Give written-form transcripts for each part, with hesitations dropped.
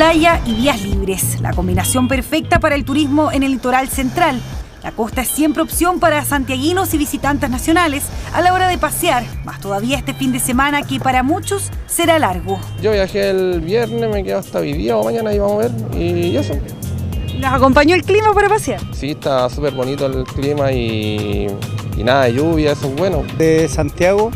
playa y vías libres, la combinación perfecta para el turismo en el litoral central. La costa es siempre opción para santiaguinos y visitantes nacionales a la hora de pasear, más todavía este fin de semana que para muchos será largo. Yo viajé el viernes, me quedo hasta hoy día o mañana y vamos a ver, y eso. ¿Les acompañó el clima para pasear? Sí, está súper bonito el clima y nada de lluvia, eso es bueno. De Santiago,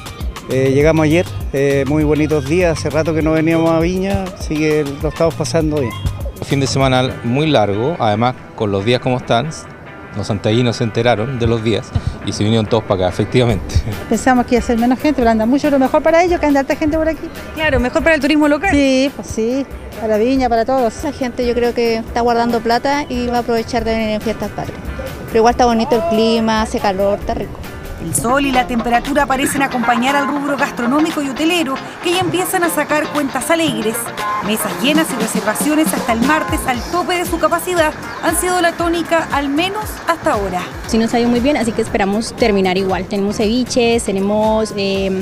llegamos ayer, muy bonitos días, hace rato que no veníamos a Viña, así que lo estamos pasando bien. Fin de semana muy largo, además con los días como están, los santiaguinos se enteraron de los días y se vinieron todos para acá, efectivamente. Pensamos que iba a ser menos gente, pero anda mucho lo mejor para ellos que anda harta gente por aquí. Claro, mejor para el turismo local. Sí, pues sí, para Viña, para todos. La gente yo creo que está guardando plata y va a aprovechar de venir en fiestas patrias. Pero igual está bonito el clima, hace calor, está rico. El sol y la temperatura parecen acompañar al rubro gastronómico y hotelero, que ya empiezan a sacar cuentas alegres. Mesas llenas y reservaciones hasta el martes al tope de su capacidad han sido la tónica, al menos hasta ahora. Sí nos ha ido muy bien, así que esperamos terminar igual. Tenemos ceviches, tenemos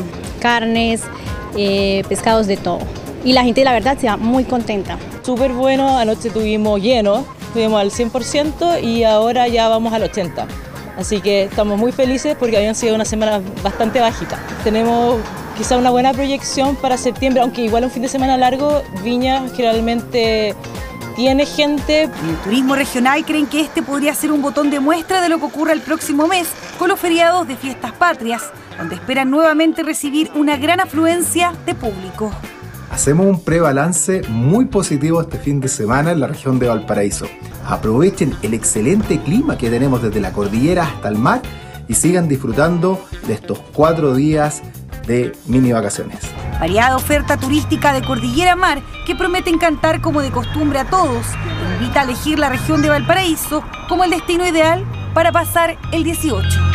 carnes, pescados, de todo. Y la gente, la verdad, se va muy contenta. Súper bueno, anoche tuvimos lleno, estuvimos al 100% y ahora ya vamos al 80%. Así que estamos muy felices porque habían sido una semana bastante bajita. Tenemos quizá una buena proyección para septiembre, aunque igual un fin de semana largo, Viña generalmente tiene gente. En el turismo regional creen que este podría ser un botón de muestra de lo que ocurra el próximo mes con los feriados de fiestas patrias, donde esperan nuevamente recibir una gran afluencia de público. Hacemos un prebalance muy positivo este fin de semana en la región de Valparaíso. Aprovechen el excelente clima que tenemos desde la cordillera hasta el mar y sigan disfrutando de estos 4 días de mini vacaciones. Variada oferta turística de Cordillera Mar que promete encantar como de costumbre a todos. Invita a elegir la región de Valparaíso como el destino ideal para pasar el 18.